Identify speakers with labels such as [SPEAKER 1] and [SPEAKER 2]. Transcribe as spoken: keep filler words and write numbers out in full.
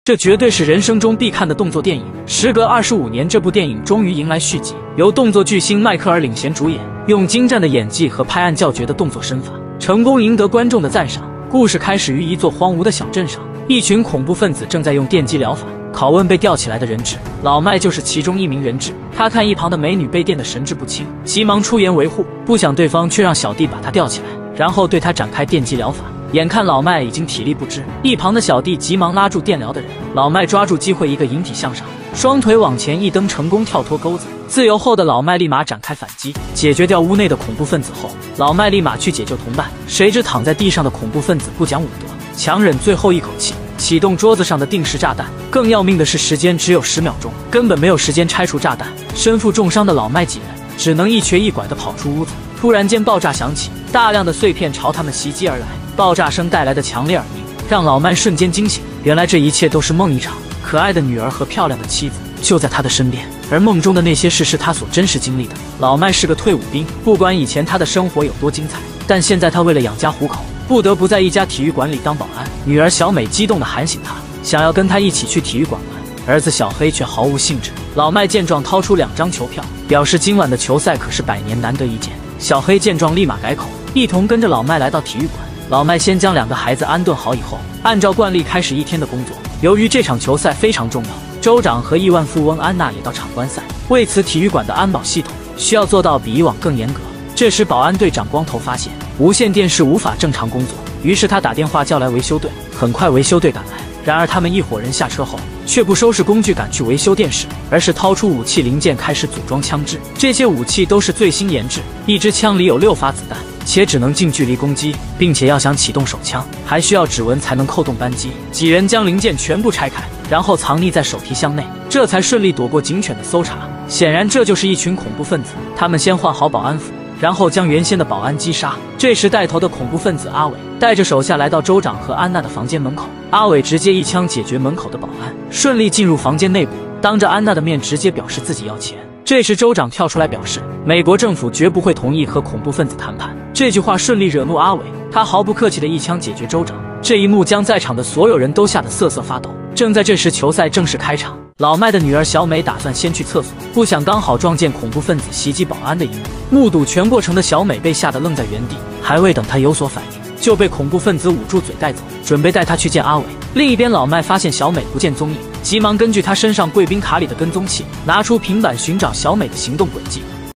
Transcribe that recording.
[SPEAKER 1] 这绝对是人生中必看的动作电影。时隔二十五年，这部电影终于迎来续集，由动作巨星迈克尔领衔主演，用精湛的演技和拍案叫绝的动作身法，成功赢得观众的赞赏。故事开始于一座荒芜的小镇上，一群恐怖分子正在用电击疗法拷问被吊起来的人质。老麦就是其中一名人质，他看一旁的美女被电得神志不清，急忙出言维护，不想对方却让小弟把他吊起来，然后对他展开电击疗法。眼看老麦已经体力不支，一旁的小弟急忙拉住电疗的人，老麦抓住机会一个引体向上，双腿往前一蹬，成功跳脱钩子。自由后的老麦立马展开反击，解决掉屋内的恐怖分子后，老麦立马去解救同伴，谁知躺在地上的恐怖分子不讲武德，强忍最后一口气，启动桌子上的定时炸弹。更要命的是，时间只有十秒钟，根本没有时间拆除炸弹。身负重伤的老麦几人只能一瘸一拐地跑出屋子。突然间爆炸响起，大量的碎片朝他们袭击而来，爆炸声带来的强烈耳鸣让老麦瞬间惊醒，原来这一切都是梦一场。可爱的女儿和漂亮的妻子就在他的身边，而梦中的那些事是他所真实经历的。老麦是个退伍兵，不管以前他的生活有多精彩，但现在他为了养家糊口，不得不在一家体育馆里当保安。女儿小美激动地喊醒他，想要跟他一起去体育馆玩，儿子小黑却毫无兴致。老麦见状掏出两张球票，表示今晚的球赛可是百年难得一见。小黑见状立马改口，一同跟着老麦来到体育馆。老麦先将两个孩子安顿好以后，按照惯例开始一天的工作。由于这场球赛非常重要，州长和亿万富翁安娜也到场观赛，为此体育馆的安保系统需要做到比以往更严格。这时保安队长光头发现无线电视无法正常工作，于是他打电话叫来维修队。很快维修队赶来，然而他们一伙人下车后却不收拾工具赶去维修电视，而是掏出武器零件开始组装枪支。这些武器都是最新研制，一支枪里有六发子弹，且只能近距离攻击，并且要想启动手枪还需要指纹才能扣动扳机。几人将零件全部拆开，然后藏匿在手提箱内，这才顺利躲过警犬的搜查。显然这就是一群恐怖分子。他们先换好保安服，然后将原先的保安击杀。这时带头的恐怖分子阿伟带着手下来到州长和安娜的房间门口，阿伟直接一枪解决门口的保安，顺利进入房间内部，当着安娜的面直接表示自己要钱。这时州长跳出来表示，美国政府绝不会同意和恐怖分子谈判。这句话顺利惹怒阿伟，他毫不客气的一枪解决州长。这一幕将在场的所有人都吓得瑟瑟发抖。正在这时，球赛正式开场。老麦的女儿小美打算先去厕所，不想刚好撞见恐怖分子袭击保安的一幕。目睹全过程的小美被吓得愣在原地，还未等她有所反应，就被恐怖分子捂住嘴带走，准备带她去见阿伟。另一边，老麦发现小美不见踪影，急忙根据她身上贵宾卡里的跟踪器，拿出平板寻找小美的行动轨迹。